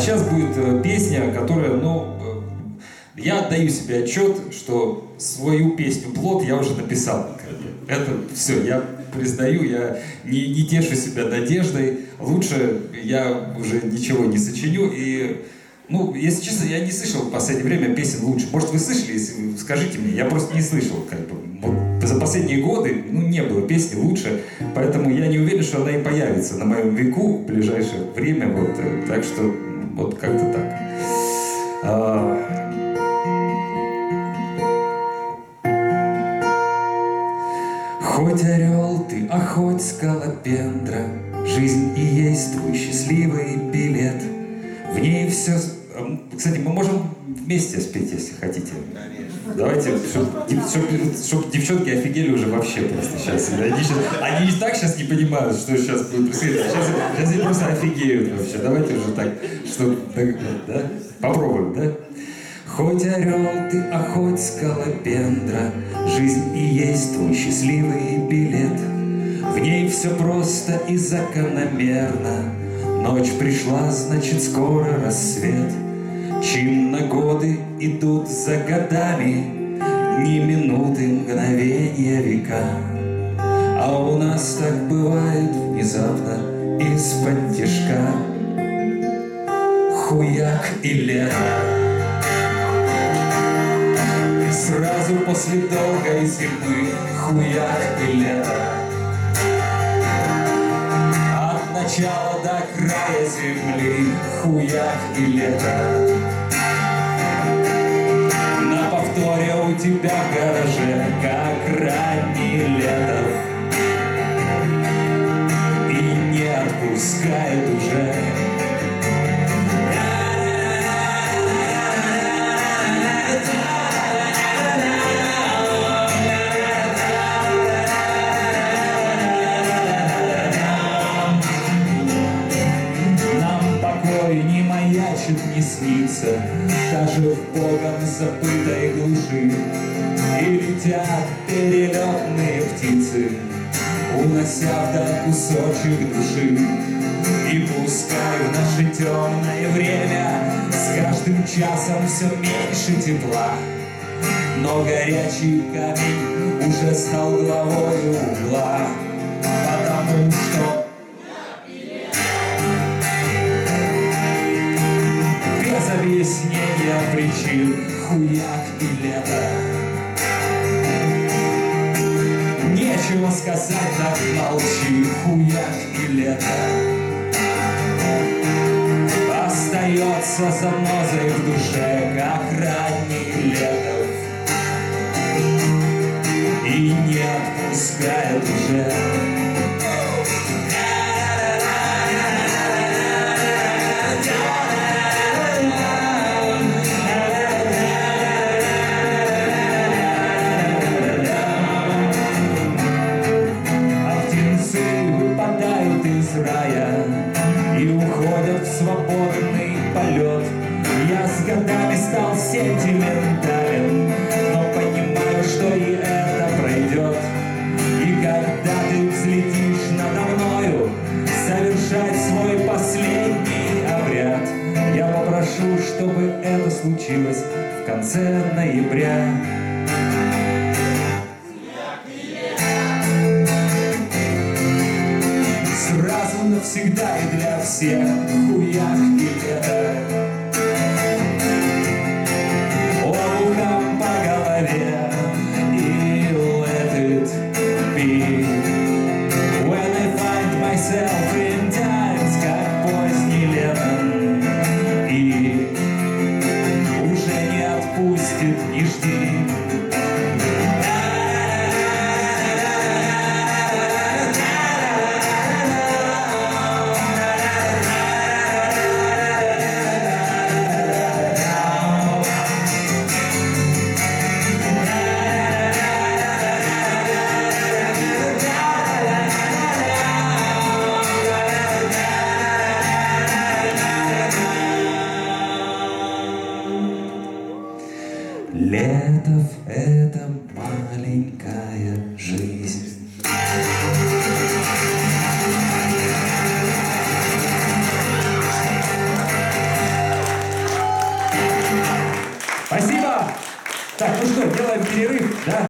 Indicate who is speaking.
Speaker 1: сейчас будет песня, которая, я отдаю себе отчет, что свою песню «Плод» я уже написал. Это все, я признаю, я не тешу себя надеждой. Лучше я уже ничего не сочиню. И, если честно, я не слышал в последнее время песен лучше. Может, вы слышали, если скажите мне. Я просто не слышал. За последние годы не было песни лучше. Поэтому я не уверен, что она и появится на моем веку в ближайшее время. Так что как-то так. Хоть орел ты, а хоть скалопендра, жизнь и есть твой счастливый билет. В ней все... Кстати, мы можем вместе спеть, если хотите. Конечно. Давайте, чтобы девчонки офигели уже вообще просто сейчас. Они и так сейчас не понимают, что сейчас будет происходить. Сейчас они просто офигеют вообще. Давайте уже так, что... Да? Попробуем, да? Хоть орел ты, а хоть скалопендра, жизнь и есть твой счастливый билет. В ней все просто и закономерно. Ночь пришла, значит, скоро рассвет. Чинно годы идут за годами, дни, минуты, мгновения, века. А у нас так бывает внезапно, из-под тишка. Хуяк и лето. Сразу после долгой зимы хуяк и лето. От начала до края земли хуяк и лето. На повторе у тебя в гараже, как ранний лето. И не отпускает уже. Не снится, даже в богом забытой глуши. И летят перелетные птицы, унося вдаль кусочек души. И пускай в наше темное время с каждым часом все меньше тепла, но горячий камень уже стал главой угла, потому что объяснения причин хуяк и лето. Нечего сказать, так молчи, хуяк и лето. Остается занозой в душе, как ранний лето. И не отпускает уже. И уходят в свободный полет. Я с годами стал сентиментален, но понимаю, что и это пройдет. И когда ты взлетишь надо мною совершать свой последний обряд, я попрошу, чтобы это случилось в конце ноября. Сразу навсегда и для всех хуяк и лето. Обухом по голове и let it be. When I find myself in times, как поздний летом, и уже не отпустит, не жди. Летов — это маленькая жизнь. Так, ну что, делаем перерыв, да?